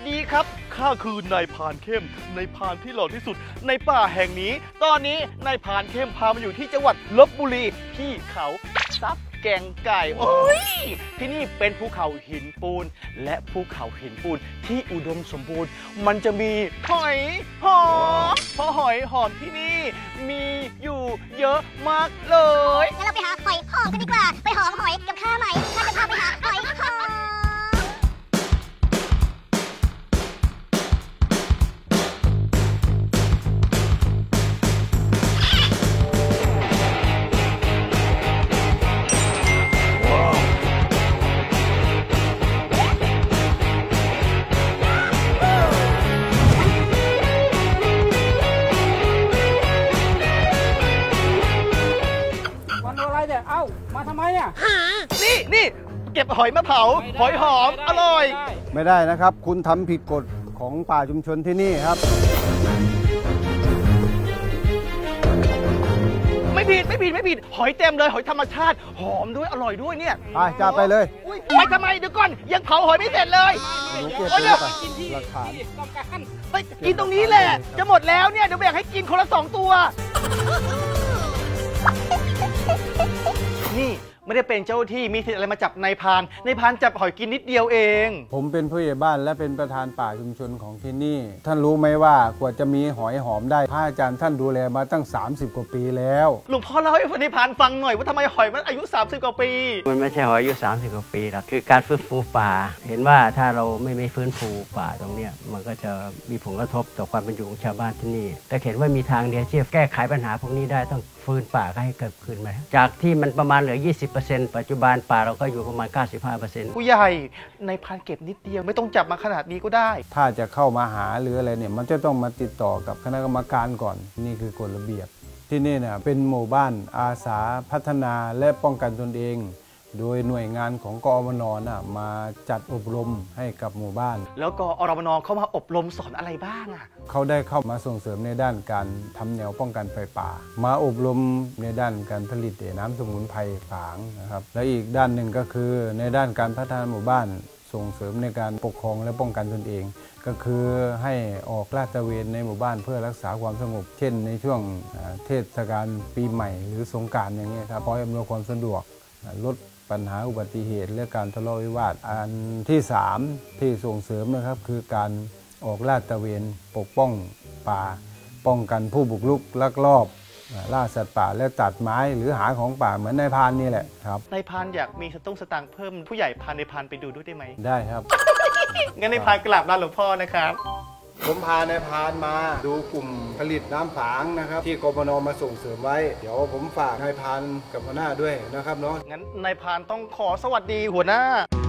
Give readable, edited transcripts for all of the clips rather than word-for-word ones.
ดีครับข้าคือนายพรานเข้มนายพรานที่หล่อที่สุดในป่าแห่งนี้ตอนนี้นายพรานเข้มพามาอยู่ที่จังหวัดลพบุรีที่เขาซับแกงไก่โอ้ยที่นี่เป็นภูเขาหินปูนและภูเขาหินปูนที่อุดมสมบูรณ์มันจะมีหอยหอมเพราะหอยหอมที่นี่มีอยู่เยอะมากเลยงั้นเราไปหาหอยหอมกันดีกว่าไปหอมหอยกับข้าไหมข้าจะพาไปหาหอยหอมมาทำไมเนี่ยนี่เก็บหอยมาเผาหอยหอมอร่อยไม่ได้นะครับคุณทำผิดกฎของป่าชุมชนที่นี่ครับไม่ผิดหอยเต็มเลยหอยธรรมชาติหอมด้วยอร่อยด้วยเนี่ยไปจับไปเลยไปทำไมเดี๋ยวก่อนยังเผาหอยไม่เสร็จเลยเก็บเลยไปหลักฐานไปกินตรงนี้แหละจะหมดแล้วเนี่ยเดี๋ยวแบ่งให้กินคนละ2 ตัวนี่ไม่ได้เป็นเจ้าที่มีสิทธิ์อะไรมาจับนายพรานจับหอยกินนิดเดียวเองผมเป็นผู้ใหญ่บ้านและเป็นประธานป่าชุมชนของที่นี่ท่านรู้ไหมว่ากว่าจะมีหอยหอมได้พระอาจารย์ท่านดูแลมาตั้ง30 กว่าปีแล้วหลวงพ่อเล่าให้นายพรานฟังหน่อยว่าทำไมหอยมันอายุ30 กว่าปีมันไม่ใช่หอยอายุ30 กว่าปีหรอกคือการฟื้นฟูป่าเห็นว่าถ้าเราไม่ฟื้นฟูป่าตรงนี้มันก็จะมีผลกระทบต่อความเป็นอยู่ของชาวบ้านที่นี่แต่เห็นว่ามีทางเดียวที่จะแก้ไขปัญหาพวกนี้ได้ต้องฟื้นป่าให้เกิดขึ้นไหมจากที่มันประมาณเหลือ 20% ปัจจุบันป่าเราก็อยู่ประมาณ 95% ผู้ใหญ่ในพรานเก็บนิดเดียวไม่ต้องจับมาขนาดนี้ก็ได้ถ้าจะเข้ามาหาหรืออะไรเนี่ยมันจะต้องมาติดต่อกับคณะกรรมการก่อนนี่คือกฎระเบียบที่นี่เนี่ยเป็นหมู่บ้านอาสาพัฒนาและป้องกันตนเองโดยหน่วยงานของกอมน.มาจัดอบรมให้กับหมู่บ้านแล้วกอรมน.เข้ามาอบรมสอนอะไรบ้างเขาได้เข้ามาส่งเสริมในด้านการทำแนวป้องกันไฟป่ามาอบรมในด้านการผลิตน้ำสมุนไพรฝางนะครับและอีกด้านหนึ่งก็คือในด้านการพัฒนาหมู่บ้านส่งเสริมในการปกครองและป้องกันตนเองก็คือให้ออกลาดตระเวนในหมู่บ้านเพื่อรักษาความสงบเช่นในช่วงเทศกาลปีใหม่หรือสงกรานต์อย่างนี้ครับคอยอำนวยความสะดวกลดปัญหาอุบัติเหตุและการทะเลาะวิวาทอันที่3ที่ส่งเสริมนะครับคือการออกลาดตระเวนปกป้องป่าป้องกันผู้บุกรุกลักลอบล่าสัตว์ป่าและตัดไม้หรือหาของป่าเหมือนนายพรานนี่แหละครับนายพรานอยากมีสตางค์เพิ่มผู้ใหญ่พานายพรานไปดูด้วยได้ไหมได้ครับงั้นนายพรานกราบลาหลวงพ่อนะครับผมพานายพรานมาดูกลุ่มผลิตน้ำฝางนะครับที่กบน.มาส่งเสริมไว้เดี๋ยวผมฝากนายพรานกับหัวหน้าด้วยนะครับเนาะงั้นนายพรานต้องขอสวัสดีหัวหน้า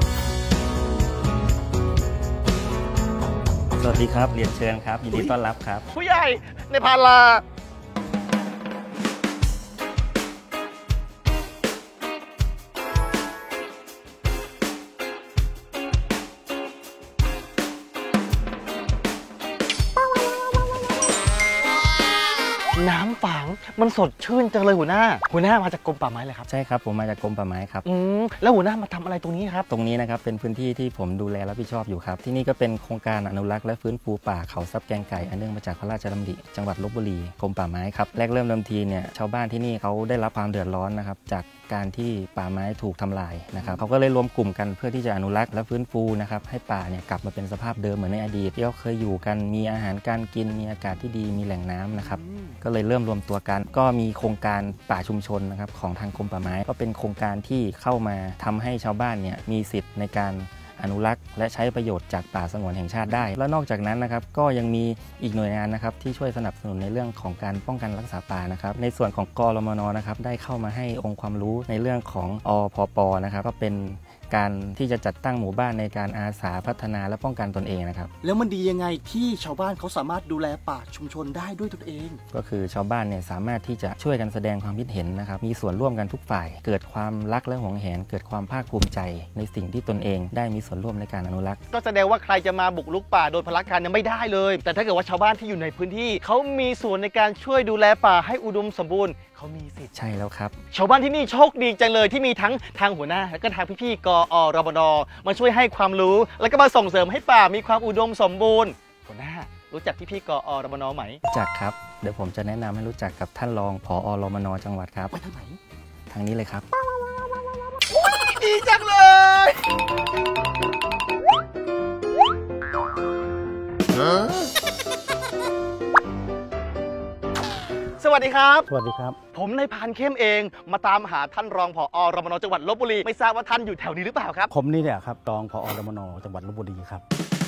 สวัสดีครับเรียนเชิญครับยินดีต้อนรับครับผู้ใหญ่นายพรานลาน้ำฝางมันสดชื่นจังเลยหัวหน้ามาจากกรมป่าไม้เลยครับใช่ครับผมมาจากกรมป่าไม้ครับแล้วหัวหน้ามาทำอะไรตรงนี้ครับตรงนี้นะครับเป็นพื้นที่ที่ผมดูแลรับผิดชอบอยู่ครับที่นี่ก็เป็นโครงการอนุรักษ์และฟื้นฟูป่าเขาซับแกงไก่อันเนื่องมาจากพระราชดำริจังหวัดลพบุรีกรมป่าไม้ครับแรกเริ่มเดิมทีเนี่ยชาวบ้านที่นี่เขาได้รับความเดือดร้อนนะครับจากการที่ป่าไม้ถูกทำลายนะครับเขาก็เลยรวมกลุ่มกันเพื่อที่จะอนุรักษ์และฟื้นฟูนะครับให้ป่าเนี่ยกลับมาเป็นสภาพเดิมเหมือนในอดีตที่เขาเคยอยู่กันมีอาหารการกินมีอากาศที่ดีมีแหล่งน้ำนะครับก็เลยเริ่มรวมตัวกันก็มีโครงการป่าชุมชนนะครับของทางกรมป่าไม้ก็เป็นโครงการที่เข้ามาทำให้ชาวบ้านเนี่ยมีสิทธิ์ในการอนุรักษ์และใช้ประโยชน์จากป่าสงวนแห่งชาติได้และนอกจากนั้นนะครับก็ยังมีอีกหน่วยงานนะครับที่ช่วยสนับสนุนในเรื่องของการป้องกันรักษาป่านะครับในส่วนของกรมน.นะครับได้เข้ามาให้องค์ความรู้ในเรื่องของอพป.นะครับก็เป็นการที่จะจัดตั้งหมู่บ้านในการอาสาพัฒนาและป้องกันตนเองนะครับแล้วมันดียังไงที่ชาวบ้านเขาสามารถดูแลป่าชุมชนได้ด้วยตนเองก็คือชาวบ้านเนี่ยสามารถที่จะช่วยกันแสดงความคิดเห็นนะครับมีส่วนร่วมกันทุกฝ่ายเกิดความรักและหวงแหนเกิดความภาคภูมิใจในสิ่งที่ตนเองได้มีส่วนร่วมในการอนุรักษ์ก็แสดงว่าใครจะมาบุกรุกป่าโดยพลการยังไม่ได้เลยแต่ถ้าเกิดว่าชาวบ้านที่อยู่ในพื้นที่เขามีส่วนในการช่วยดูแลป่าให้อุดมสมบูรณ์เขามีสิทธิ์ใช่แล้วครับชาวบ้านที่นี่โชคดีจังเลยที่มีทั้งทางหัวหน้าและก็ทางพี่ๆกอรมนมาช่วยให้ความรู้แล้วก็มาส่งเสริมให้ป่ามีความอุดมสมบูรณ์หัวหน้ารู้จักพี่กอรมนไหมจากครับเดี๋ยวผมจะแนะนำให้รู้จักกับท่านรองผอรมนจังหวัดครับไปทางไหนทางนี้เลยครับดีจังเลยสวัสดีครับสวัสดีครับผมนายพานเข้มเองมาตามหาท่านรองผอรมนจังหวัดลพบุรีไม่ทราบว่าท่านอยู่แถวนี้หรือเปล่าครับผมนี่เนี่ยครับรองผอรมนจังหวัดลพบุรีครับ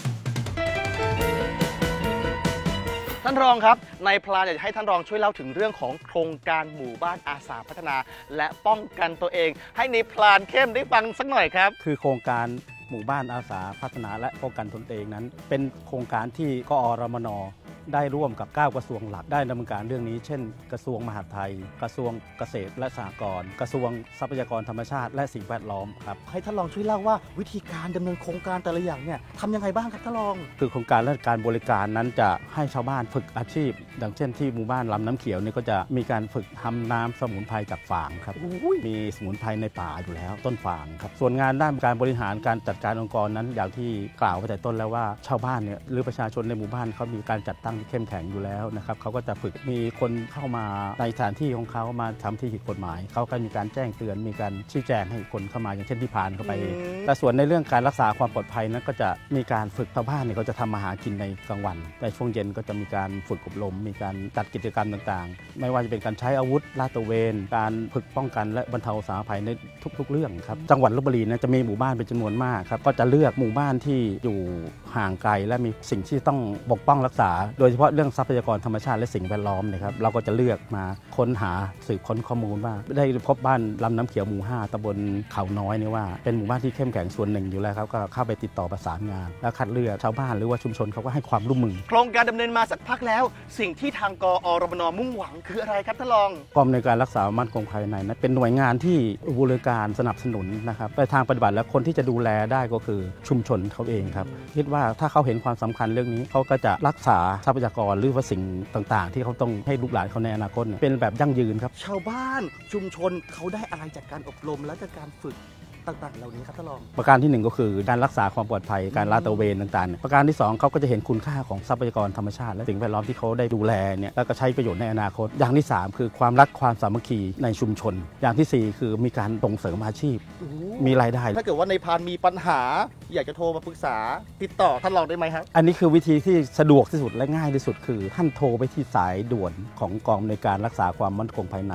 ท่านรองครับนายพลานอยากให้ท่านรองช่วยเล่าถึงเรื่องของโครงการหมู่บ้านอาสาพัฒนาและป้องกันตัวเองให้นายพลานเข้มได้ฟังสักหน่อยครับคือโครงการหมู่บ้านอาสาพัฒนาและป้องกันตนเองนั้นเป็นโครงการที่กอรมนได้ร่วมกับ9กระทรวงหลักได้ดำเนินการเรื่องนี้เช่นกระทรวงมหาดไทยกระทรวงเกษตรและสหกรณ์กระทรวงทรัพยากรธรรมชาติและสิ่งแวดล้อมครับให้ท่านรองช่วยเล่าว่าวิธีการดำเนินโครงการแต่ละอย่างเนี่ยทำยังไงบ้างครับท่านรองคือโครงการและการบริการนั้นจะให้ชาวบ้านฝึกอาชีพดังเช่นที่หมู่บ้านลำน้ำเขียวนี่ก็จะมีการฝึกทำน้ำสมุนไพรจากฝางครับมีสมุนไพรในป่าอยู่แล้วต้นฝางครับส่วนงานด้านการบริหารการจัดการองค์กรนั้นอย่างที่กล่าวไปแต่ต้นแล้วว่าชาวบ้านเนี่ยหรือประชาชนในหมู่บ้านเขามีการจัดตั้งที่เข้มแข็งอยู่แล้วนะครับเขาก็จะฝึกมีคนเข้ามาในสถานที่ของเขามาทำที่ผิดกฎหมายเขาก็มีการแจ้งเตือนมีการชี้แจงให้คนเข้ามาอย่างเช่นที่ผ่านเข้าไปแต่ส่วนในเรื่องการรักษาความปลอดภัยนั้นก็จะมีการฝึกชาวบ้านเนี่ยเขาจะทำมาหากินในกลางวันแต่ช่วงเย็นก็จะมีการฝึกอบรมมีการจัดกิจกรรมต่างๆไม่ว่าจะเป็นการใช้อาวุธลาดตระเวนการฝึกป้องกันและบรรเทาสาธารณภัยในทุกๆเรื่องครับจังหวัดลพบุรีนะจะมีหมู่บ้านเป็นจำนวนมากครับก็จะเลือกหมู่บ้านที่อยู่ห่างไกลและมีสิ่งที่ต้องปกป้องรักษาโดยเฉพาะเรื่องทรัพยากรธรรมชาติและสิ่งแวดล้อมนะครับเราก็จะเลือกมาค้นหาสืบค้นข้อมูลว่าได้พบบ้านลำน้ำเขียวหมู่5ตำบลเขาน้อยนี่ว่าเป็นหมู่บ้านที่เข้มแข็งส่วนหนึ่งอยู่แล้วครับก็เข้าไปติดต่อประสานงานแล้วคัดเลือกชาวบ้านหรือว่าชุมชนเขาก็ให้ความร่วมมือโครงการดำเนินมาสักพักแล้วสิ่งที่ทางกอรมนมุ่งหวังคืออะไรครับท่านรองกรมในการรักษามั่นคงภายในนั้นเป็นหน่วยงานที่บริการสนับสนุนนะครับในทางปฏิบัติแล้วคนที่จะดูแลได้ก็คือชุมชนเขาเองครับคิดว่าถ้าเขาเห็นความสำคัญเรื่องนี้เขาก็จะรักษาทรัพยากรหรือว่าสิ่งต่างๆที่เขาต้องให้ลูกหลานเขาในอนาคตเป็นแบบยั่งยืนครับชาวบ้านชุมชนเขาได้อะไรจากการอบรมและจากการฝึกต่างๆเหล่านี้ครับท่านรองประการที่1ก็คือการรักษาความปลอดภัยการลาดตระเวนต่างๆประการที่2เขาก็จะเห็นคุณค่าของทรัพยากรธรรมชาติและสิ่งแวดล้อมที่เขาได้ดูแลเนี่ยแล้วก็ใช้ประโยชน์ในอนาคตอย่างที่3คือความรักความสามัคคีในชุมชนอย่างที่4คือมีการส่งเสริมอาชีพมีรายได้ถ้าเกิดว่าในพานมีปัญหาอยากจะโทรมาปรึกษาติดต่อท่านรองได้ไหมครับอันนี้คือวิธีที่สะดวกที่สุดและง่ายที่สุดคือท่านโทรไปที่สายด่วนของกองในการรักษาความมั่นคงภายใน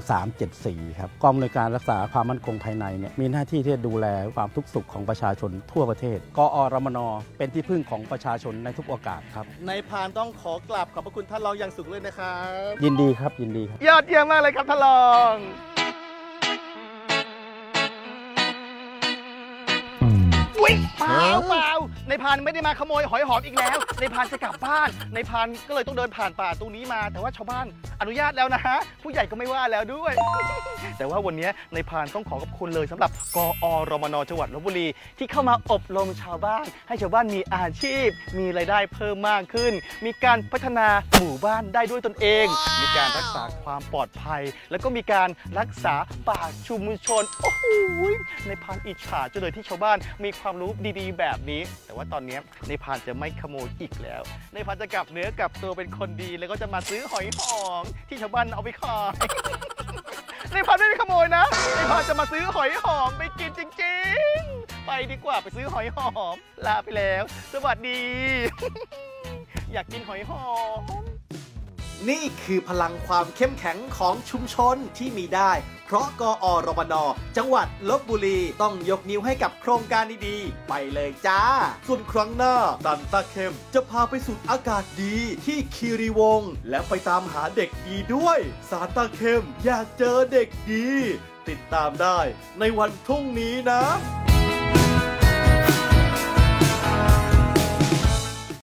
1374ครับกองในการรักษาความมั่นคงภายในเนี่ยมีหน้าที่ที่จะดูแลความทุกข์สุขของประชาชนทั่วประเทศกอรมนเป็นที่พึ่งของประชาชนในทุกโอกาสครับนายพานต้องขอกราบขอบพระคุณท่านรองอย่างสูงเลยนะครับยินดีครับยินดีครับยอดเยี่ยมมากเลยครับท่านรองเปล่าในพานไม่ได้มาขโมยหอยหอมอีกแล้วในพานจะกลับบ้านในพานก็เลยต้องเดินผ่านป่าตรงนี้มาแต่ว่าชาวบ้านอนุญาตแล้วนะฮะผู้ใหญ่ก็ไม่ว่าแล้วด้วยแต่ว่าวันนี้ในพานต้องขอบคุณเลยสำหรับกอรมนจังหวัดลพบุรีที่เข้ามาอบรมชาวบ้านให้ชาวบ้านมีอาชีพมีรายได้เพิ่มมากขึ้นมีการพัฒนาหมู่บ้านได้ด้วยตนเองมีการรักษาความปลอดภัยแล้วก็มีการรักษาป่าชุมชนโอ้โหในพานอิจฉาจังเลยที่ชาวบ้านมีความรู้ดีๆแบบนี้แต่ว่าตอนนี้ในพานจะไม่ขโมยอีกแล้วในพานจะกลับเนื้อกลับตัวเป็นคนดีแล้วก็จะมาซื้อหอยหอมที่ชาวบ้านเอาไปขายในพานไม่ได้ขโมยนะในพานจะมาซื้อหอยหอมไปกินจริงๆไปดีกว่าไปซื้อหอยหอมลาไปแล้วสวัสดี อยากกินหอยหอมนี่คือพลังความเข้มแข็งของชุมชนที่มีได้เพราะกอรมนจังหวัดลพบุรีต้องยกนิ้วให้กับโครงการดีๆไปเลยจ้าส่วนครั้งหน้าซันต้าเข้มจะพาไปสูดอากาศดีที่คีรีวงศ์และไปตามหาเด็กดีด้วยซันต้าเข้มอยากเจอเด็กดีติดตามได้ในวันพรุ่งนี้นะ